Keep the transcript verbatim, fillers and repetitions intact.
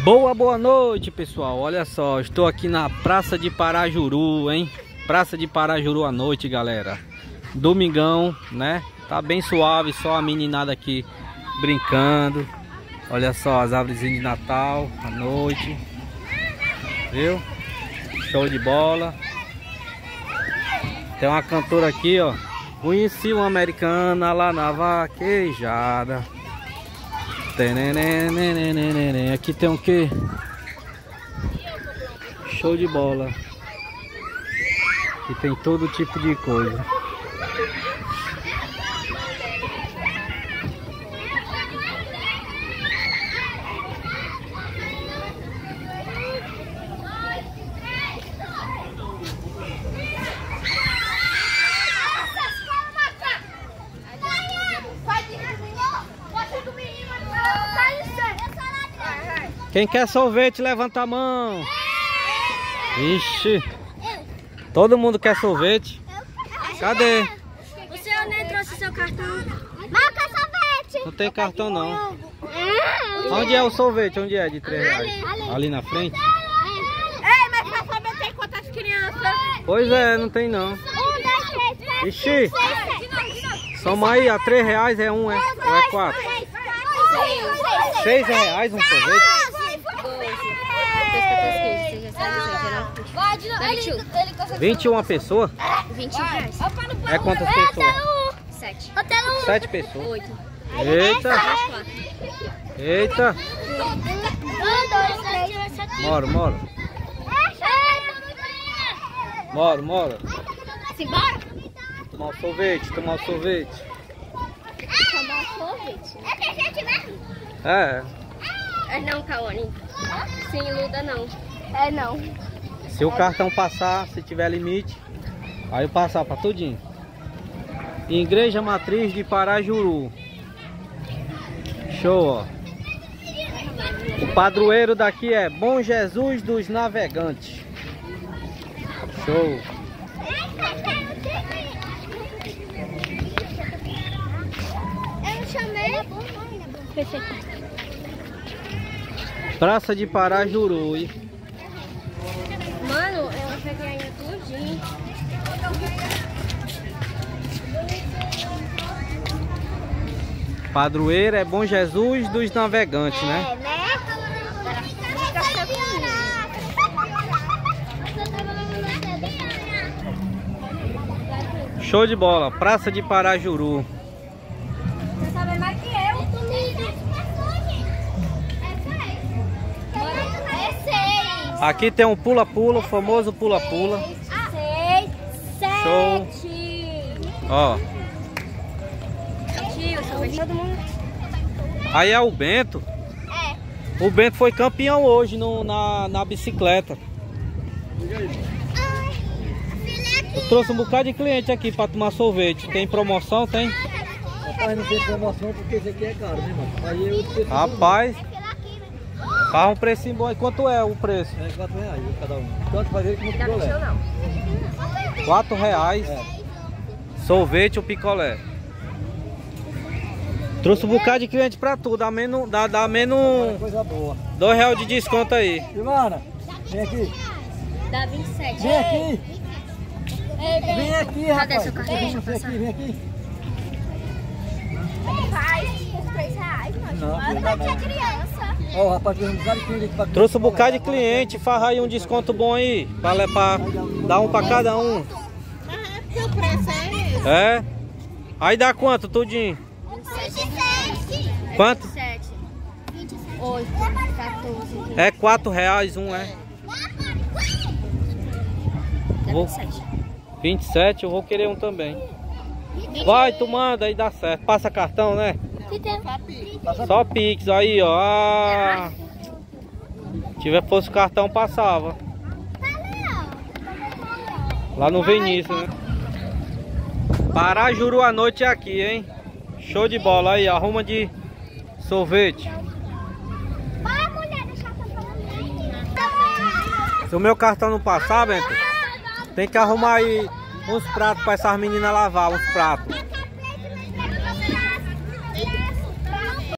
Boa, boa noite, pessoal. Olha só, estou aqui na Praça de Parajuru, hein? Praça de Parajuru à noite, galera. Domingão, né? Tá bem suave, só a meninada aqui brincando. Olha só as árvores de Natal à noite. Viu? Show de bola. Tem uma cantora aqui, ó. Conheci uma americana lá na vaquejada. Aqui tem o que? Show de bola. Aqui tem todo tipo de coisa. Quem quer sorvete, levanta a mão. Ixi. Todo mundo quer sorvete. Cadê? O senhor nem trouxe seu cartão. Mas eu quero sorvete. Não tem cartão não. Onde é o sorvete? Onde é de três reais? Ali. Ali na frente? Ei, mas pra saber tem quantas crianças? Pois é, não tem não. Um, dois, três, quatro. Ixi. Soma aí, a três reais é um, é? Ou é quatro? Seis reais um sorvete? vinte e uma pessoas? vinte reais. É quantas pessoas? sete. sete pessoas. oito. Eita! Eita! Um, dois, três. Moro, moro. Moro, moro. Simbora? Tomar um sorvete, tomar um sorvete. Tomar sorvete. É pra gente mesmo? É. É não, Kaone. Sem iluda não. É não. Se o cartão passar, se tiver limite, aí eu passar para tudinho. Igreja Matriz de Parajuru. Show, ó. O padroeiro daqui é Bom Jesus dos Navegantes. Show. Eu chamei. Praça de Parajuru. E Mano, eu peguei ainda tudinho. padroeiro é Bom Jesus dos Navegantes, né? É, né? Show de bola. Praça de Parajuru. Você sabe mais que eu. Aqui tem um pula-pula, o famoso pula-pula. Seis, sete. Show. Ó. Tio, sorvete todo mundo. Aí é o Bento. É. O Bento foi campeão hoje no, na, na bicicleta. Eu trouxe um bocado de cliente aqui para tomar sorvete. Tem promoção? Tem? Rapaz, não tem promoção porque esse aqui é caro, né, mano? Aí eu Rapaz, faz um precinho bom. E quanto é o preço? É quatro reais cada um. Tanto fazer como Não dá picolé. mexeu não. quatro reais. É. Sorvete ou picolé. Trouxe um bocado de cliente pra tudo. Dá menos, dá, dá menos Coisa boa. dois reais de desconto aí. Silvana, vem aqui. Dá vinte e sete. Vem aqui. Vem aqui, rapaz. seu cartão? Vem, Deixa eu vem passar. aqui, vem aqui. três reais, mas Não, não não dá dá pra não. criança. Ó, o rapaz fez um bocado de cliente pra Trouxe um bocado de cliente. Faz aí um desconto bom aí. Pra, pra dar um pra cada um. Porque o preço é esse. É? Aí dá quanto, tudinho? vinte e sete. Quanto? sete. oito. quatorze. É quatro reais um, é? Dá Vou- vinte e sete. vinte e sete, eu vou querer um também. Vai, tu manda aí, dá certo. Passa cartão, né? Só Pix, aí, ó. Ah, se tiver fosse cartão, passava. Lá no Vinícius, né? Parajuru à noite é aqui, hein? Show de bola aí, arruma de sorvete. Vai, mulher, deixa eu falando. Se o meu cartão não passar, Bento, tem que arrumar aí uns pratos para essas meninas lavar, uns pratos.